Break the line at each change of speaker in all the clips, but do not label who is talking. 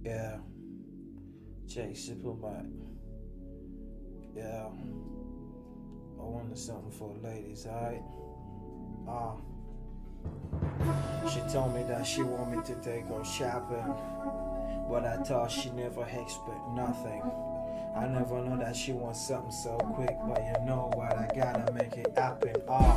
Yeah, Jay Superman. Yeah, I wanted something for ladies, alright? She told me that she want me to take her shopping, but I thought she never expect nothing. I never know that she wants something so quick, but you know what, I gotta make it happen.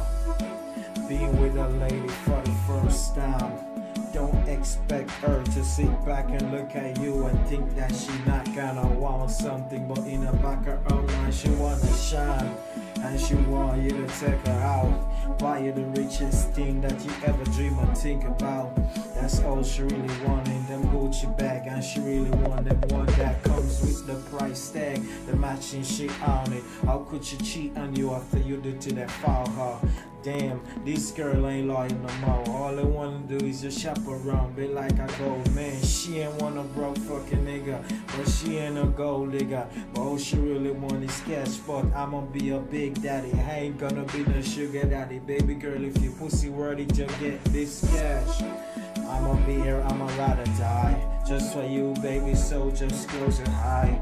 Being with a lady for the first time, don't expect her to sit back and look at you and think that she not gonna want something, but in the back of her mind she wanna shine, and she want you to take her out, buy you the richest thing that you ever dream or think about. That's all she really want in them Gucci bag, and she really want them one that comes with the price tag, the matching shit on it. How could she cheat on you after you do to that foul her? Damn, this girl ain't loyal no more. All I wanna do is just shop around, be like a gold man. She ain't want a broke fucking nigga, but she ain't a gold digger. But all she really want is cash. But I'ma be a big daddy, I ain't gonna be no sugar daddy. Baby girl, if you pussy worthy to get this cash, I'ma be here, I'ma rather die just for you, baby, so just close your eye.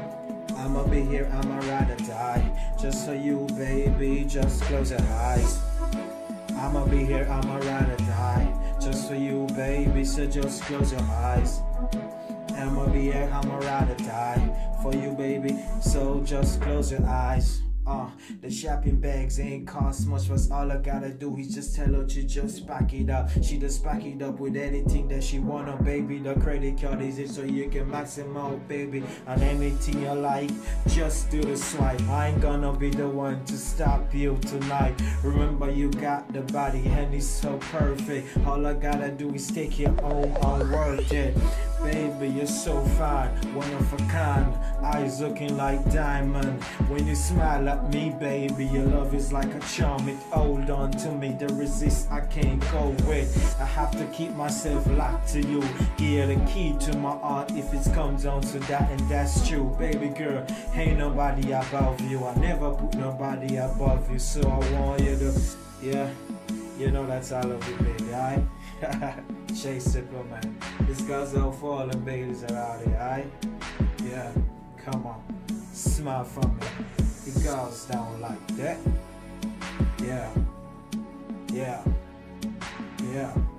I'ma be here, I'ma rather die just for you, baby, just close your eyes. I'ma be here, I'ma rather die just for you, baby, so just close your eyes. I'ma be here, I'ma rather die for you, baby, so just close your eyes. The shopping bags ain't cost much, but all I gotta do is just tell her to just pack it up. She just pack it up with anything that she wanna, baby. The credit card is it so you can max them out, baby. And anything you like, just do the swipe. I ain't gonna be the one to stop you tonight. Remember, you got the body and it's so perfect. All I gotta do is take you home and work it. Baby, you're so fine, one of a kind, eyes looking like diamond. When you smile at me, baby, your love is like a charm. It hold on to me, the resist I can't go with. I have to keep myself locked to you. Give the key to my heart if it comes down to that, and that's true. Baby girl, ain't nobody above you. I never put nobody above you, so I want you to, yeah, you know that's all of it, baby, alright? Chase Simple, man. This girls all for all the babies are out here, alright? Yeah, come on. Smile for me. It goes down like that. Yeah. Yeah. Yeah.